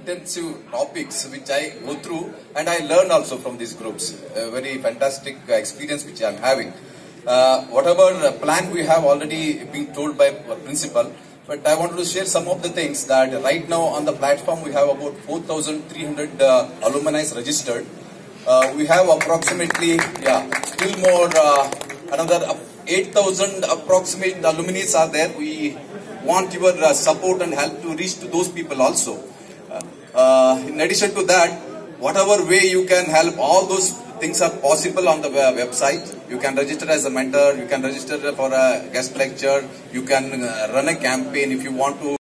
intensive topics which I go through, and I learn also from these groups. A very fantastic experience which I am having. Whatever plan we have already been told by principal, but I wanted to share some of the things that right now on the platform we have about 4,300 alumni registered. We have approximately, still more, another 8,000 approximate alumni are there. We want your support and help to reach to those people also. In addition to that, whatever way you can help, all those things are possible on the website. You can register as a mentor, you can register for a guest lecture, you can run a campaign if you want to.